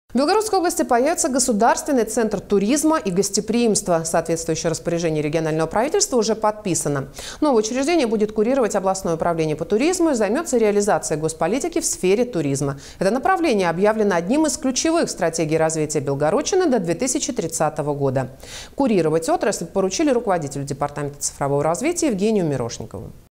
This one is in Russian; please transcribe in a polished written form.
В Белгородской области появится государственный центр туризма и гостеприимства. Соответствующее распоряжение регионального правительства уже подписано. Новое учреждение будет курировать областное управление по туризму и займется реализацией госполитики в сфере туризма. Это направление объявлено одним из ключевых стратегий развития Белгородчины до 2030 года. Курировать отрасль поручили руководителю департамента цифрового развития Евгению Мирошникову.